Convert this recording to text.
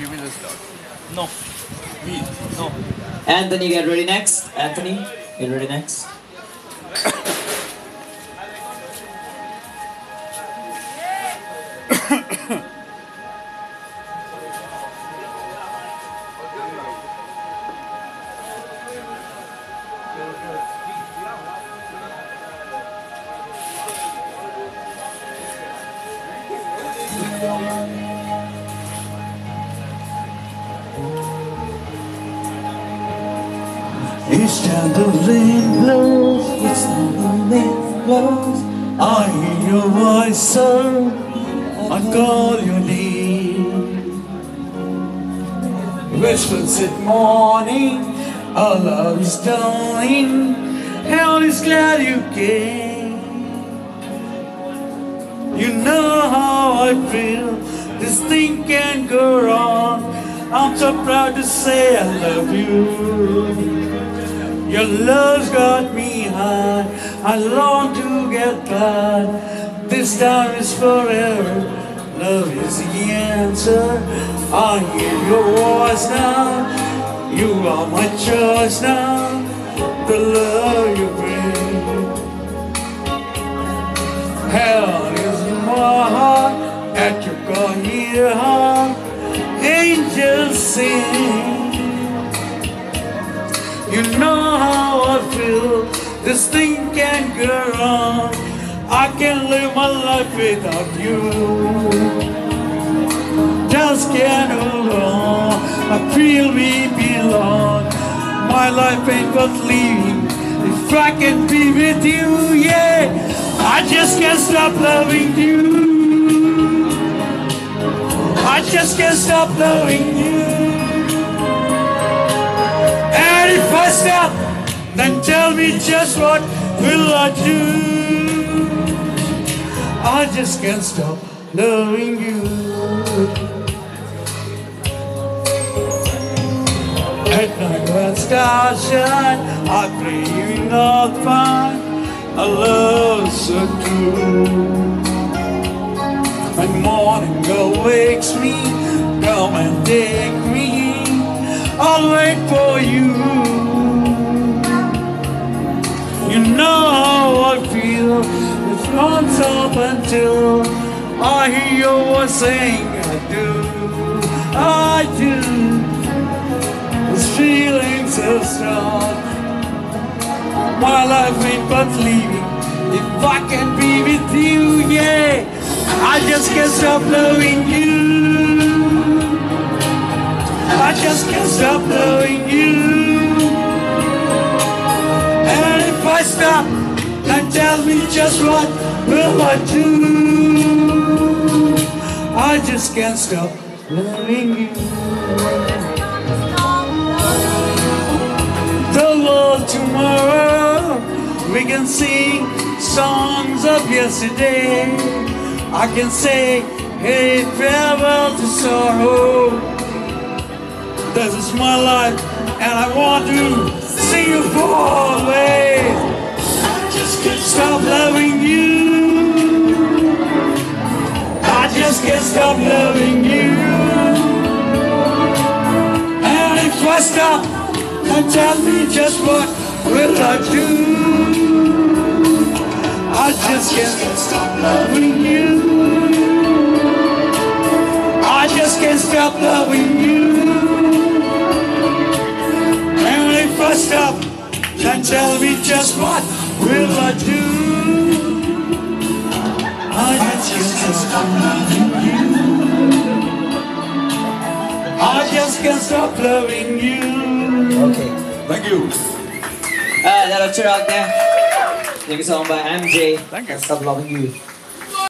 give me the start. No. Me. No. Anthony, get ready next. Anthony, get ready next. Each time the wind blows, each time the wind blows, I hear your voice, sir, I call your name. Whispers at morning, our love is dawning, hell is glad you came. You know how I feel, this thing can't go wrong. I'm so proud to say I love you. Your love's got me high, I long to get by. This time is forever, love is the answer. I hear your voice now, you are my choice now. The love you bring, hell is in my heart, at your call here heart, angels sing. You know how I feel, this thing can't go wrong. I can't live my life without you. Just can't hold on, I feel we belong. My life ain't worth living if I can be with you, yeah. I just can't stop loving you. I just can't stop loving you. And if I stop, then tell me just what will I do? I just can't stop loving you. At night when stars shine, I pray you not find a love so true. When morning awakes me, come and take me, I'll wait for you. You know how I feel, it's non-stop until I hear your voice saying I do. This feeling so strong, my life ain't worth living if I can be with you, yeah. I just can't stop loving you. I just can't stop loving you. And if I stop, then tell me just what will I do? I just can't stop loving you. The world tomorrow, we can sing songs of yesterday. I can say, hey, farewell to sorrow. This is my life, and I want to see you for always. I just can't stop loving you. I just can't stop loving you. And if I stop, then tell me just what will I do? I just can't stop loving you. I just can't stop loving you. If I stop, then tell me just what will I do? I just can't stop loving you. I just can't stop loving you. Okay. Thank you. That'll cheer out there. Sing a song by MJ. Thank you. Can't Stop Loving You.